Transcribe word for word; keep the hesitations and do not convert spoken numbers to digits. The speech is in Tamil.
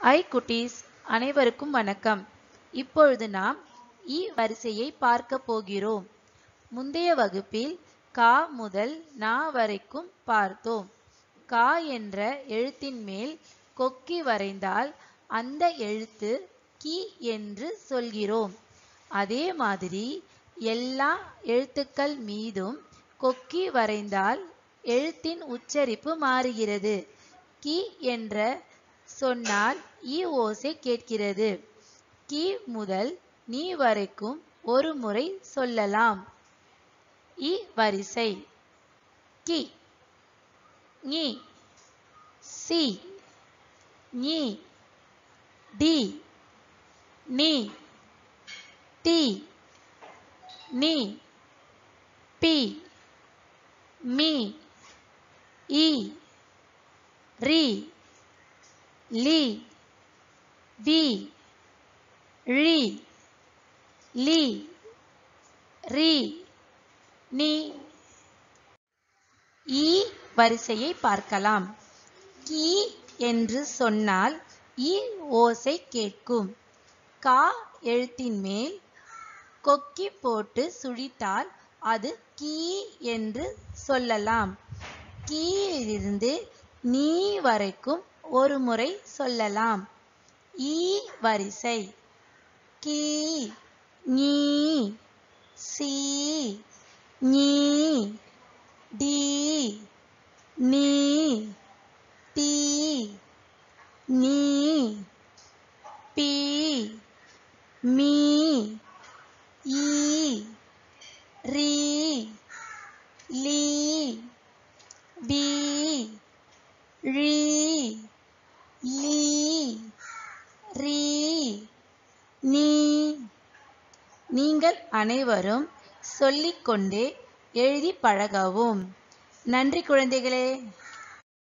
ஐ குட்டீஸ் அனைவருக்கும் வணக்கம். இப்பொழுது நாம் இ வரிசையை பார்க்க போகிறோம். முந்தைய வகுப்பில் கா முதல் நா வரைக்கும் பார்த்தோம். கா என்ற எழுத்தின் மேல் கொக்கி வரைந்தால் அந்த எழுத்து கி என்று சொல்கிறோம். அதே மாதிரி எல்லா எழுத்துக்கள் மீதும் கொக்கி வரைந்தால் எழுத்தின் உச்சரிப்பு மாறுகிறது. கி என்ற சொன்னால் ஈ ஓசை கேட்கிறது. கி முதல் நீ வரைக்கும் ஒரு முறை சொல்லலாம். இ வரிசை: கி, ஞி, சி, ஞி, டி, நி, டி, நி, பி, மி, இ, ரி, லி, வி, ழி, லி, ரி, நி. ஈ வரிசையை பார்க்கலாம். கி என்று சொன்னால் ஈ ஓசை கேட்கும். கா எழுத்தின் மேல் கொக்கி போட்டு சுழித்தால் அது கீ என்று சொல்லலாம். கீயிலிருந்து நீ வரைக்கும் ஒரு முறை சொல்லலாம். ஈ வரிசை: கீ, ஞி, சி, ஞி, டி, நி, டி, நி, பி, மி, இ, ரி, லி, வி, ழி, லி, ரி, நி. நீங்கள் அனைவரும் சொல்லிக்கொண்டே எழுதி பழகவும். நன்றி குழந்தைகளே.